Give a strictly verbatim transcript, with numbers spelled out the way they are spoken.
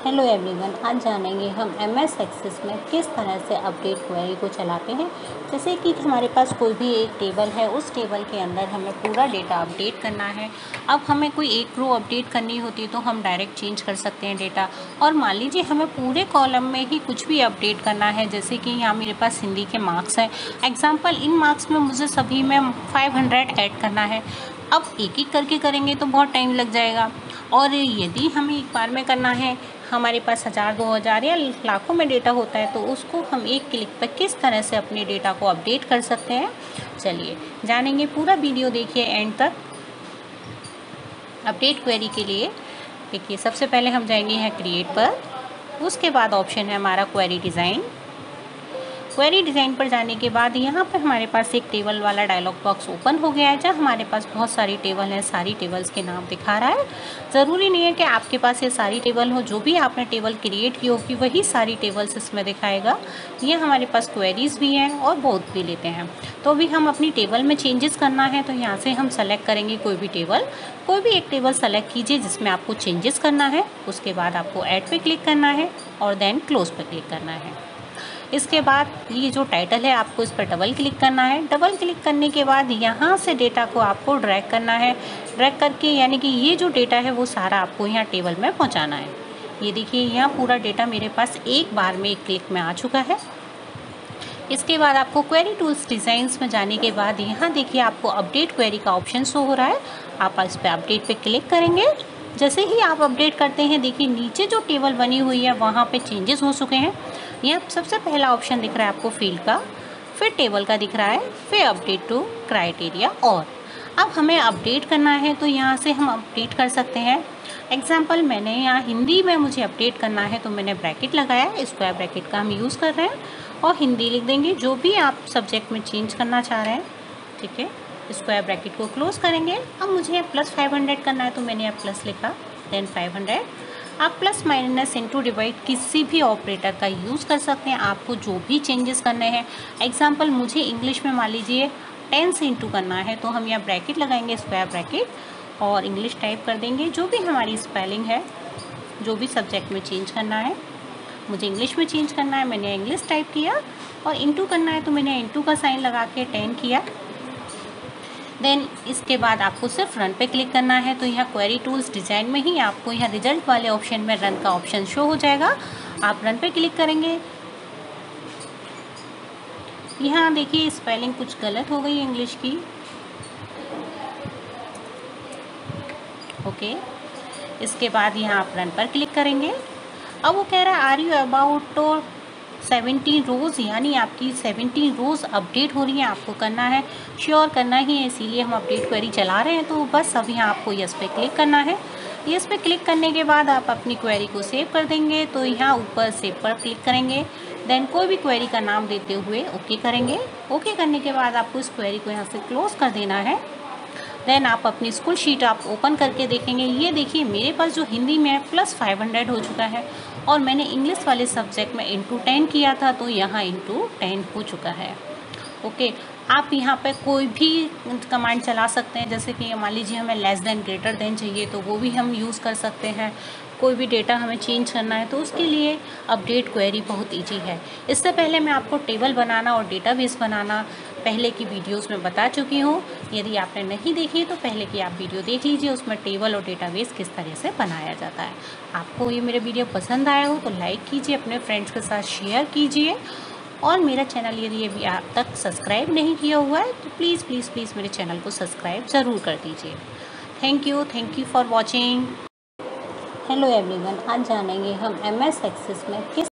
Hello everyone, आज जानेंगे हम एम एस एक्सेस में किस तरह से अपडेट क्वेरी को चलाते हैं। जैसे कि हमारे पास कोई भी एक टेबल है, उस टेबल के अंदर हमें पूरा डेटा अपडेट करना है। अब हमें कोई एक रो अपडेट करनी होती है तो हम डायरेक्ट चेंज कर सकते हैं डेटा। और मान लीजिए हमें पूरे कॉलम में ही कुछ भी अपडेट करना है, जैसे कि यहाँ मेरे पास हिंदी के मार्क्स हैं। एग्जाम्पल, इन मार्क्स में मुझे सभी में फाइव हंड्रेड ऐड करना है। अब एक एक करके करेंगे तो बहुत टाइम लग जाएगा, और यदि हमें एक बार में करना है, हमारे पास हज़ार दो हज़ार या लाखों में डेटा होता है, तो उसको हम एक क्लिक पर किस तरह से अपने डेटा को अपडेट कर सकते हैं, चलिए जानेंगे। पूरा वीडियो देखिए एंड तक। अपडेट क्वेरी के लिए देखिए, सबसे पहले हम जाएंगे यहाँ क्रिएट पर, उसके बाद ऑप्शन है हमारा क्वेरी डिज़ाइन। क्वेरी डिज़ाइन पर जाने के बाद यहाँ पर हमारे पास एक टेबल वाला डायलॉग बॉक्स ओपन हो गया है, जहाँ हमारे पास बहुत सारी टेबल हैं, सारी टेबल्स के नाम दिखा रहा है। ज़रूरी नहीं है कि आपके पास ये सारी टेबल हो, जो भी आपने टेबल क्रिएट की होगी वही सारी टेबल्स इसमें दिखाएगा। ये हमारे पास क्वेरीज भी हैं और बोथ भी लेते हैं। तो अभी हम अपनी टेबल में चेंजेस करना है, तो यहाँ से हम सेलेक्ट करेंगे कोई भी टेबल। कोई भी एक टेबल सेलेक्ट कीजिए जिसमें आपको चेंजेस करना है। उसके बाद आपको ऐड पे क्लिक करना है और देन क्लोज पे क्लिक करना है। इसके बाद ये जो टाइटल है, आपको इस पर डबल क्लिक करना है। डबल क्लिक करने के बाद यहाँ से डेटा को आपको ड्रैग करना है। ड्रैग करके यानी कि ये जो डेटा है वो सारा आपको यहाँ टेबल में पहुँचाना है। ये देखिए, यहाँ पूरा डेटा मेरे पास एक बार में एक क्लिक में आ चुका है। इसके बाद आपको क्वेरी टूल्स डिज़ाइंस में जाने के बाद यहाँ देखिए आपको अपडेट क्वेरी का ऑप्शन शो हो रहा है। आप इस पर अपडेट पे क्लिक करेंगे। जैसे ही आप अपडेट करते हैं, देखिए नीचे जो टेबल बनी हुई है वहाँ पे चेंजेस हो चुके हैं। यहाँ सबसे पहला ऑप्शन दिख रहा है आपको फील्ड का, फिर टेबल का दिख रहा है, फिर अपडेट टू क्राइटेरिया। और अब हमें अपडेट करना है तो यहाँ से हम अपडेट कर सकते हैं। एग्जाम्पल, मैंने यहाँ हिंदी में मुझे अपडेट करना है तो मैंने ब्रैकेट लगाया, स्क्वायर ब्रैकेट का हम यूज़ कर रहे हैं, और हिंदी लिख देंगे जो भी आप सब्जेक्ट में चेंज करना चाह रहे हैं। ठीक है, स्क्वायर ब्रैकेट को क्लोज करेंगे। अब मुझे प्लस फाइव हंड्रेड करना है तो मैंने यहाँ प्लस लिखा, देन फाइव हंड्रेड। आप प्लस माइनस इंटू डिवाइड किसी भी ऑपरेटर का यूज़ कर सकते हैं, आपको जो भी चेंजेस करने हैं। एग्जाम्पल, मुझे इंग्लिश में मान लीजिए टेन से इंटू करना है तो हम यहाँ ब्रैकेट लगाएंगे, स्क्वायर ब्रैकेट, और इंग्लिश टाइप कर देंगे। जो भी हमारी स्पेलिंग है, जो भी सब्जेक्ट में चेंज करना है, मुझे इंग्लिश में चेंज करना है, मैंने इंग्लिश टाइप किया। और इंटू करना है तो मैंने इंटू का साइन लगा के टेन किया। देन इसके बाद आपको सिर्फ रन पे क्लिक करना है, तो यहाँ क्वेरी टूल्स डिज़ाइन में ही आपको यहाँ रिजल्ट वाले ऑप्शन में रन का ऑप्शन शो हो जाएगा। आप रन पे क्लिक करेंगे। यहाँ देखिए स्पेलिंग कुछ गलत हो गई इंग्लिश की। ओके, इसके बाद यहाँ आप रन पर क्लिक करेंगे। अब वो कह रहा है are you about to seventeen rows, यानी आपकी सेवनटीन रोज़ अपडेट हो रही है, आपको करना है, श्योर करना ही है, इसीलिए हम अपडेट क्वेरी चला रहे हैं। तो बस अब यहाँ आपको यस पे क्लिक करना है। यस पे क्लिक करने के बाद आप अपनी क्वेरी को सेव कर देंगे, तो यहाँ ऊपर सेव पर क्लिक करेंगे। देन कोई भी क्वेरी का नाम देते हुए ओके करेंगे। ओके करने के बाद आपको इस क्वेरी को यहाँ से क्लोज कर देना है। देन आप अपनी स्कूल शीट आप ओपन करके देखेंगे। ये देखिए मेरे पास जो हिंदी में है प्लस फाइव हंड्रेड हो चुका है, और मैंने इंग्लिश वाले सब्जेक्ट में इंटू टेन किया था तो यहाँ इंटू टेन हो चुका है। ओके, आप यहाँ पे कोई भी कमांड चला सकते हैं, जैसे कि मान लीजिए हमें लेस देन ग्रेटर देन चाहिए तो वो भी हम यूज़ कर सकते हैं। कोई भी डेटा हमें चेंज करना है तो उसके लिए अपडेट क्वेरी बहुत ईजी है। इससे पहले मैं आपको टेबल बनाना और डेटाबेस बनाना पहले की वीडियोस में बता चुकी हूँ। यदि आपने नहीं देखी तो पहले की आप वीडियो देख लीजिए, उसमें टेबल और डेटाबेस किस तरह से बनाया जाता है। आपको ये मेरे वीडियो पसंद आया हो तो लाइक कीजिए, अपने फ्रेंड्स के साथ शेयर कीजिए, और मेरा चैनल यदि अभी आप तक सब्सक्राइब नहीं किया हुआ है तो प्लीज़ प्लीज़ प्लीज़ मेरे चैनल को सब्सक्राइब ज़रूर कर दीजिए। Thank you thank you for watching. Hello everyone, आज जानेंगे हम एम एस एक्सेस में किस